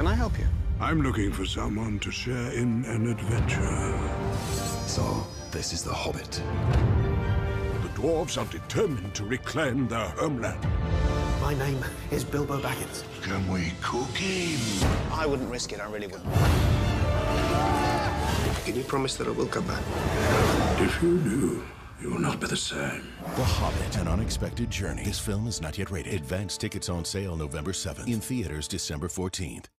I help you? I'm looking for someone to share in an adventure. So, this is the Hobbit. The dwarves are determined to reclaim their homeland. My name is Bilbo Baggins. Can we cook him? I wouldn't risk it, I really wouldn't. Can you promise that I will come back? If you do, you will not be the same. The Hobbit, An Unexpected Journey. This film is not yet rated. Advance tickets on sale November 7th. In theaters December 14th.